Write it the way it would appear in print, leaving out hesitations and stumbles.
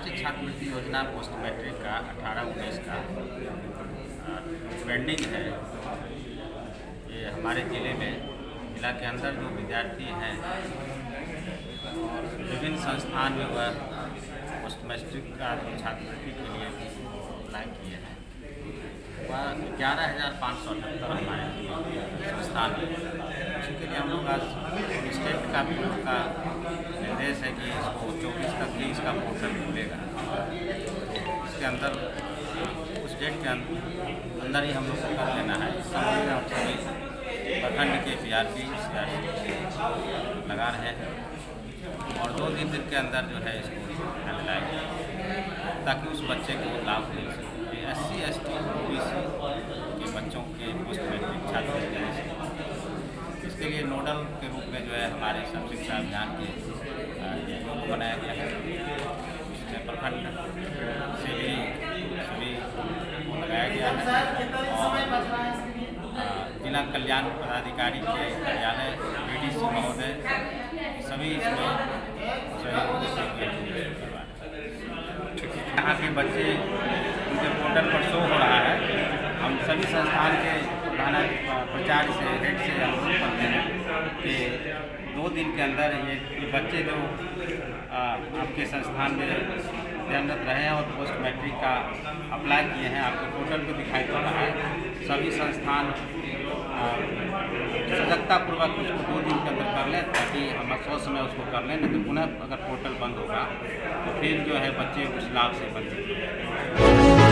राष्ट्रीय छात्रवृत्ति योजना पोस्ट मैट्रिक का 18-19 का पेंडिंग है। ये हमारे जिला के अंदर जो विद्यार्थी हैं और विभिन्न संस्थान में वह पोस्ट मैट्रिक का छात्रवृत्ति के लिए अप्लाई किए हैं, वह 11,578 हमारे संस्थान में। उसी के लिए हम लोग आज स्टेट का भी का निर्देश है कि इसको 24 तक ही इसका पोर्टल खुलेगा। इसके अंदर उस डेट के अंदर ही हम लोग को कर लेना है। इस समय में हम सभी प्रखंड के PRP लगा रहे हैं और 2 दिन के अंदर जो है इसको लाएंगे ताकि उस बच्चे को लाभ मिल सके। SC ST OBC के बच्चों के पोस्ट मैट्रिक छात्रवृत्ति इसके लिए नोडल के रूप में जो है हमारे सब शिक्षा अभियान के बनाया गया है। इसमें प्रखंड से भी सभी को लगाया गया है और जिला कल्याण पदाधिकारी के कार्यालय ADC महोदय सभी इसमें यहाँ के बच्चे उनके पोर्टल पर शो हो रहा है। हम सभी संस्थान के प्रचार से हेड से अनुरोध करते हैं कि 2 दिन के अंदर ये बच्चे जो आपके संस्थान में अध्ययनरत रहे हैं और पोस्ट मैट्रिक का अप्लाई किए हैं, आपके पोर्टल पर दिखाई पड़ रहा है। सभी संस्थान सजगतापूर्वक उसको 2 दिन के अंदर कर लें ताकि हम सोच समय उसको कर लें, नहीं तो पुनः अगर पोर्टल बंद होगा तो फिर जो है बच्चे उस लाभ से वंचित होंगे।